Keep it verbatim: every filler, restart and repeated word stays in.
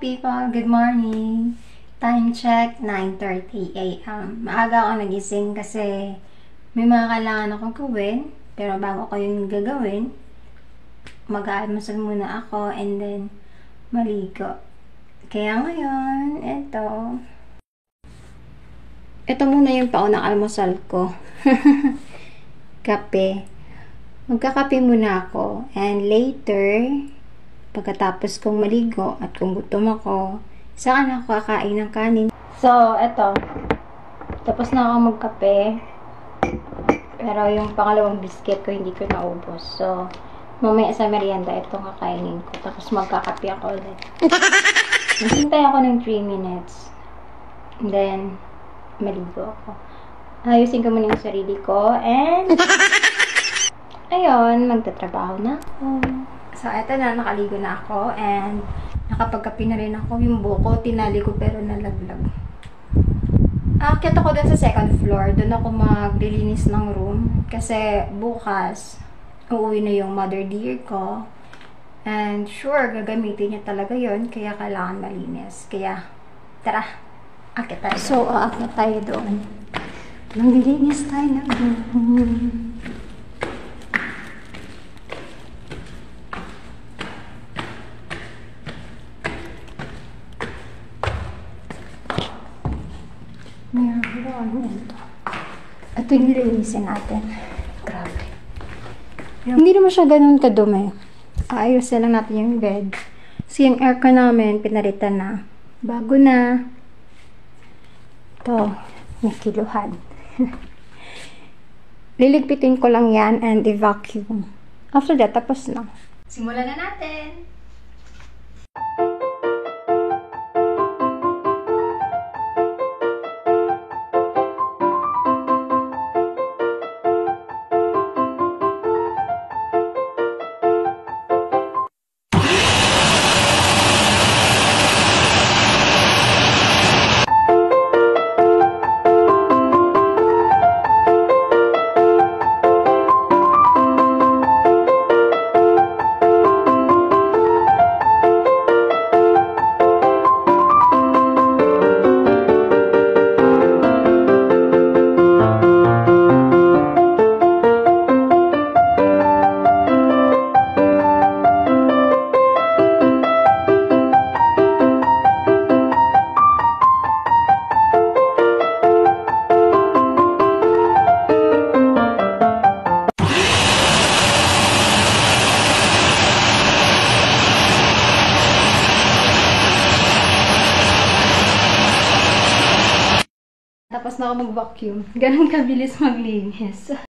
people! Good morning! Time check, nine thirty a m Maaga ako nagising kasi may mga kailangan akong gawin. Pero bago ko yung gagawin, mag-aalmusal muna ako and then maligo. Kaya ngayon, eto. Ito muna yung paunang almusal ko. Kape. Magkakape muna ako. And later, pagkatapos kong maligo at kung gutom ako, saka na ako kakain ng kanin. So, eto. Tapos na ako magkape. Pero yung pangalawang biscuit ko, hindi ko naubos. So, mamaya sa merienda, itong kakainin ko. Tapos magkakape ako ulit. Nasintay ako ng three minutes. And then, maligo ako. Ayusin ko muna yung sarili ko. And, ayun, magtatrabaho na ako. So, eto na, nakaligo na ako. And, nakapagkape na rin ako. Yung buko, tinali ko pero nalaglag. Aakyat ako dun sa second floor. Doon ako maglilinis ng room. Kasi bukas, uuwi na yung mother dear ko. And sure, gagamitin niya talaga yon, kaya kailangan malinis. Kaya, tara, aakyat tayo. So, aakyat tayo doon. Maglilinis tayo ng room. Ito yung nilinisin natin. Grabe. Hindi naman siya ganun kadumi. Ayusin lang natin yung bed. So, yung aircon namin, pinalitan na. Bago na. Ito, may kiluhan. Liligpitin ko lang yan and i-vacuum. After that, tapos na. Simulan na natin! Tapos na ako mag-vacuum. Ganun kabilis maglinis.